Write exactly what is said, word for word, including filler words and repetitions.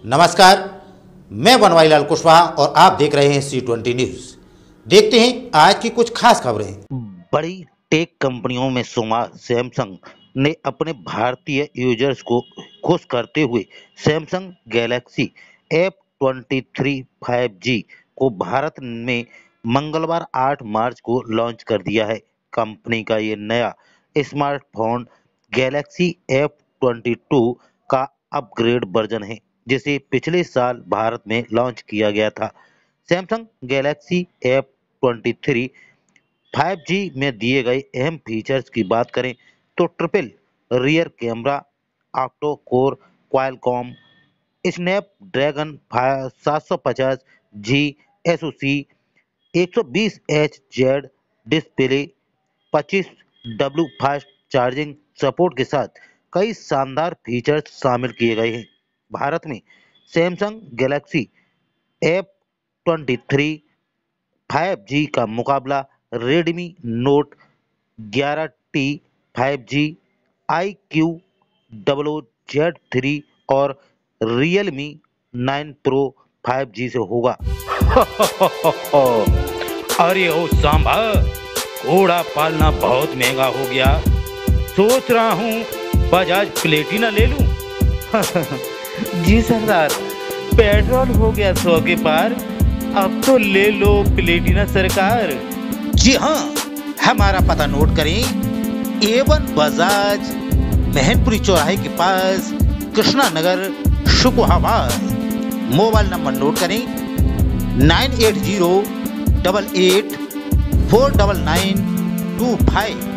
नमस्कार, मैं बनवारीलाल कुशवाहा और आप देख रहे हैं सी ट्वेंटी न्यूज। देखते हैं आज की कुछ खास खबरें। बड़ी टेक कंपनियों में शुमार सैमसंग ने अपने भारतीय यूजर्स को खुश करते हुए Samsung Galaxy F twenty three five G को भारत में मंगलवार आठ मार्च को लॉन्च कर दिया है। कंपनी का ये नया smartphone Galaxy F twenty two का अपग्रेड वर्जन है, जिसे पिछले साल भारत में लॉन्च किया गया था। Samsung Galaxy F twenty three five G में दिए गए अहम फीचर्स की बात करें तो triple rear camera, octo core Qualcomm Snapdragon सात सौ पचास जी एसओसी, एक सौ बीस एच जेड डिस्प्ले, पच्चीस डब्ल्यू फास्ट चार्जिंग सपोर्ट के साथ कई शानदार फीचर्स शामिल किए गए हैं। भारत में Samsung Galaxy F twenty three five G का मुकाबला रेडमी नोट ग्यारह T five G, I Q double Z three और Realme nine pro five G से होगा। अरे ओ सांभा, घोड़ा पालना बहुत महंगा हो गया। सोच रहा हूँ बजाज प्लेटिना ले लूं। जी सरदार, पेट्रोल हो गया सौ के पार, अब तो ले लो प्लेटिना सरकार। जी हाँ, हमारा पता नोट करें, एवन बजाज, महनपुरी चौराहे के पास, Krishna Nagar, Shukuhabad. Mobile number note करें, nine eight zero double eight four double nine two five.